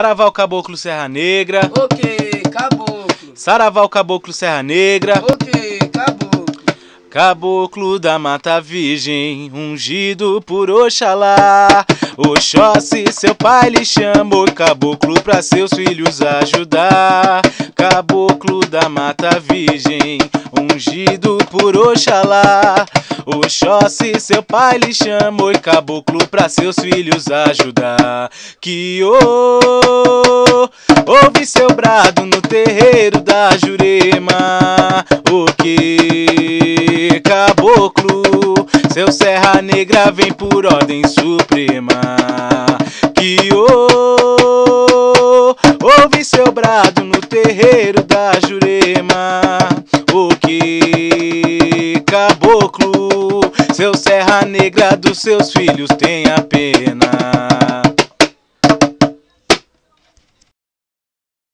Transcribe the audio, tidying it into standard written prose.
Saravá o caboclo Serra Negra. Ok, caboclo. Saravá o caboclo Serra Negra. Ok, caboclo. Caboclo da Mata Virgem, ungido por Oxalá. Oxóssi, seu pai lhe chamou caboclo pra seus filhos ajudar. Caboclo da Mata Virgem, ungido por Oxalá. Oxóssi, seu pai lhe chamou caboclo pra seus filhos ajudar. Que ouve seu brado no terreiro da Jurema. O que caboclo, seu Serra Negra vem por ordem suprema. Que ouve seu brado no terreiro da Jurema. O que caboclo, seu Serra Negra dos seus filhos tenha pena.